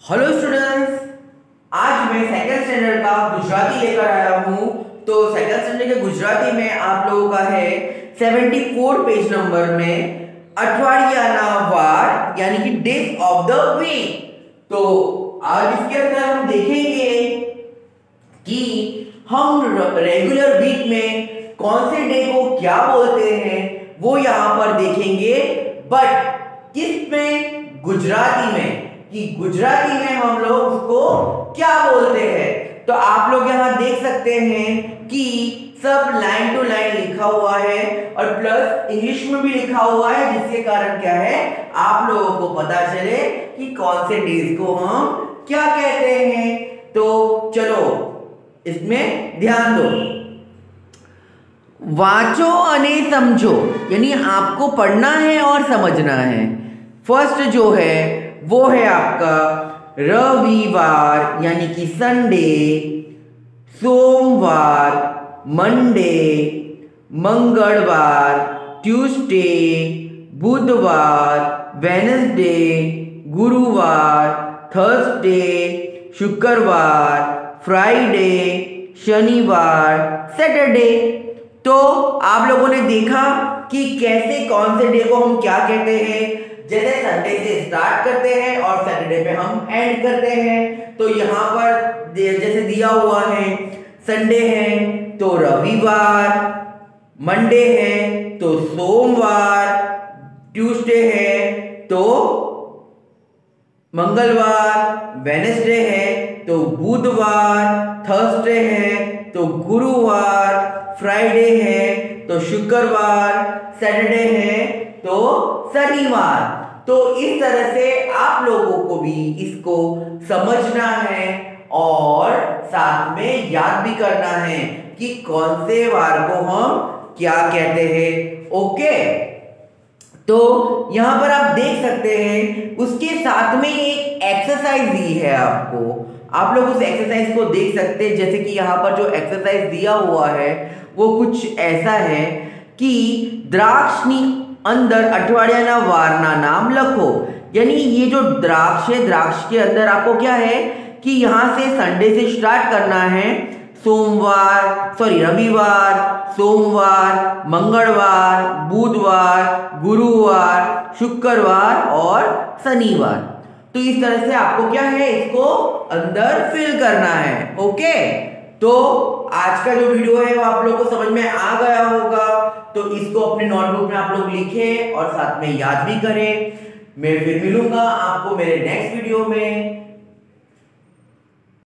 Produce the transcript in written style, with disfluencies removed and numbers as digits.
Hello students, आज मैं second standard का गुजराती लेकर आया हूँ। तो सेकंड स्टैंडर्ड के गुजराती में आप लोगों का है 74 पेज नंबर में अठवाडियाना वार यानी कि डेज ऑफ द वीक। तो आज इसके अंदर हम देखेंगे कि हम रेगुलर वीक में कौन से डे को क्या बोलते हैं वो यहाँ पर देखेंगे, बट किस में? गुजराती में, कि गुजराती में हम लोग उसको क्या बोलते हैं। तो आप लोग यहाँ देख सकते हैं कि सब लाइन टू लाइन लिखा हुआ है और प्लस इंग्लिश में भी लिखा हुआ है, जिसके कारण क्या है आप लोगों को पता चले कि कौन से डेज को हम क्या कहते हैं। तो चलो इसमें ध्यान दो। वाचो अने समझो, यानी आपको पढ़ना है और समझना है। फर्स्ट जो है वो है आपका रविवार यानी कि संडे, सोमवार मंडे, मंगलवार ट्यूसडे, बुधवार वेनसडे, गुरुवार थर्सडे, शुक्रवार फ्राइडे, शनिवार सैटरडे। तो आप लोगों ने देखा कि कैसे कौन से डे को हम क्या कहते हैं। जैसे संडे से स्टार्ट करते हैं और सैटरडे पे हम एंड करते हैं। तो यहाँ पर जैसे दिया हुआ है, संडे है तो रविवार, मंडे है तो सोमवार, ट्यूसडे है तो मंगलवार, वेडनेसडे है तो बुधवार, थर्सडे है तो गुरुवार, फ्राइडे है तो शुक्रवार, सैटरडे है तो शनिवार। तो इस तरह से आप लोगों को भी इसको समझना है और साथ में याद भी करना है कि कौन से वार को हम क्या कहते हैं। ओके, तो यहां पर आप देख सकते हैं उसके साथ में एक एक्सरसाइज दी है आपको। आप लोग उस एक्सरसाइज को देख सकते हैं। जैसे कि यहाँ पर जो एक्सरसाइज दिया हुआ है वो कुछ ऐसा है कि द्राक्षनी अंदर अठवाडियाना वारना नाम लखो। यानी ये जो द्राक्ष है, द्राक्ष के अंदर आपको क्या है कि यहाँ से संडे से स्टार्ट करना है। रविवार, सोमवार, मंगलवार, बुधवार, गुरुवार, शुक्रवार और शनिवार। तो इस तरह से आपको क्या है, इसको अंदर फिल करना है। ओके, तो आज का जो वीडियो है वो आप लोग को समझ में आ गया होगा। तो इसको अपने नोटबुक में आप लोग लिखें और साथ में याद भी करें। मैं फिर मिलूंगा आपको मेरे नेक्स्ट वीडियो में।